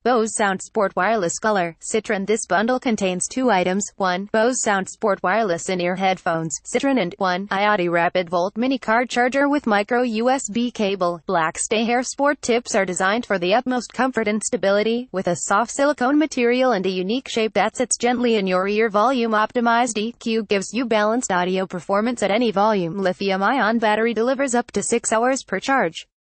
Bose SoundSport Wireless Color. Citron This Bundle contains 2 items. 1. Bose SoundSport Wireless In-Ear Headphones. Citron and 1. iOttie RapidVolt Mini Car Charger with micro USB cable. Black StayHear Sport tips are designed for the utmost comfort and stability, with a soft silicone material and a unique shape that sits gently in your ear. Volume optimized EQ gives you balanced audio performance at any volume. Lithium-ion battery delivers up to 6 hours per charge.